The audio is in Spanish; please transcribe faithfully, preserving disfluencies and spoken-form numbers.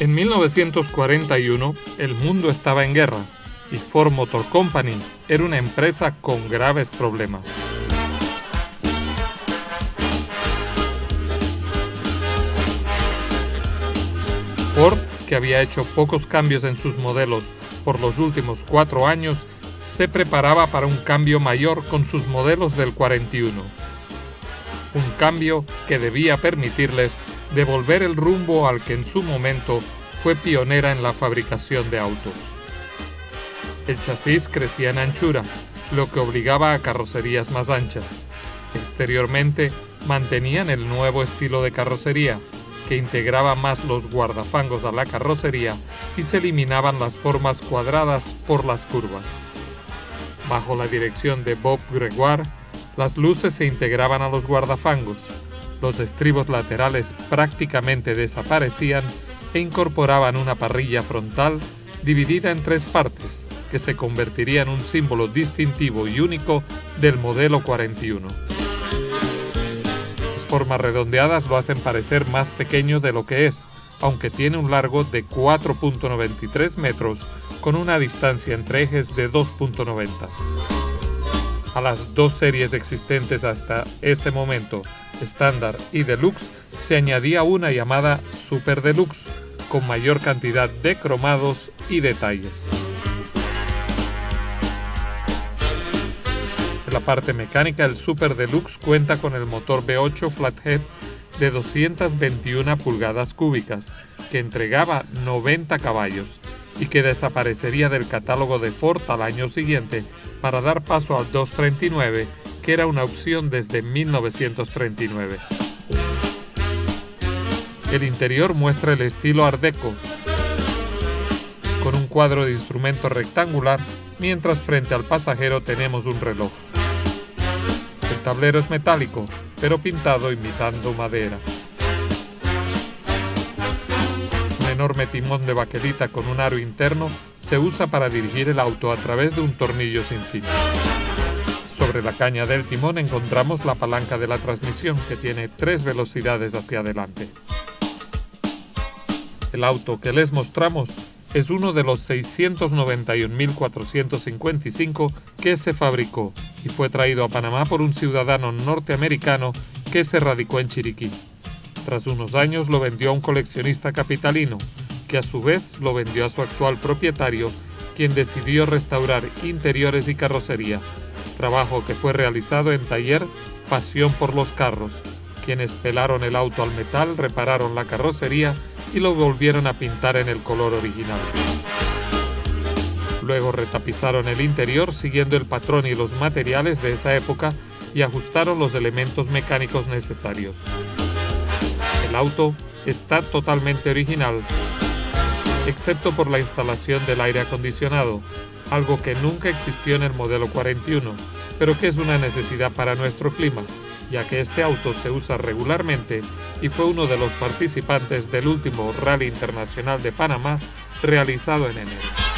En mil novecientos cuarenta y uno, el mundo estaba en guerra y Ford Motor Company era una empresa con graves problemas. Ford, que había hecho pocos cambios en sus modelos por los últimos cuatro años, se preparaba para un cambio mayor con sus modelos del cuarenta y uno. Un cambio que debía permitirles devolver el rumbo al que en su momento fue pionera en la fabricación de autos. El chasis crecía en anchura, lo que obligaba a carrocerías más anchas. Exteriormente mantenían el nuevo estilo de carrocería, que integraba más los guardafangos a la carrocería y se eliminaban las formas cuadradas por las curvas. Bajo la dirección de Bob Gregoire, las luces se integraban a los guardafangos, los estribos laterales prácticamente desaparecían e incorporaban una parrilla frontal dividida en tres partes, que se convertiría en un símbolo distintivo y único del modelo cuarenta y uno. Las formas redondeadas lo hacen parecer más pequeño de lo que es, aunque tiene un largo de cuatro punto noventa y tres metros con una distancia entre ejes de dos punto noventa. A las dos series existentes hasta ese momento, estándar y deluxe, se añadía una llamada Super Deluxe, con mayor cantidad de cromados y detalles. En la parte mecánica, el Super Deluxe cuenta con el motor V ocho Flathead de doscientas veintiuna pulgadas cúbicas, que entregaba noventa caballos y que desaparecería del catálogo de Ford al año siguiente para dar paso al doscientos treinta y nueve, que era una opción desde mil novecientos treinta y nueve. El interior muestra el estilo Art Deco, con un cuadro de instrumento rectangular, mientras frente al pasajero tenemos un reloj. El tablero es metálico, pero pintado imitando madera. Un enorme timón de baquelita con un aro interno se usa para dirigir el auto a través de un tornillo sin fin. Sobre la caña del timón encontramos la palanca de la transmisión, que tiene tres velocidades hacia adelante. El auto que les mostramos es uno de los seiscientos noventa y un mil cuatrocientos cincuenta y cinco que se fabricó y fue traído a Panamá por un ciudadano norteamericano que se radicó en Chiriquí. Tras unos años lo vendió a un coleccionista capitalino, que a su vez lo vendió a su actual propietario, quien decidió restaurar interiores y carrocería, trabajo que fue realizado en taller Pasión por los Carros, quienes pelaron el auto al metal, repararon la carrocería y lo volvieron a pintar en el color original. Luego retapizaron el interior siguiendo el patrón y los materiales de esa época y ajustaron los elementos mecánicos necesarios. El auto está totalmente original, excepto por la instalación del aire acondicionado, algo que nunca existió en el modelo cuarenta y uno, pero que es una necesidad para nuestro clima, ya que este auto se usa regularmente y fue uno de los participantes del último Rally Internacional de Panamá realizado en enero.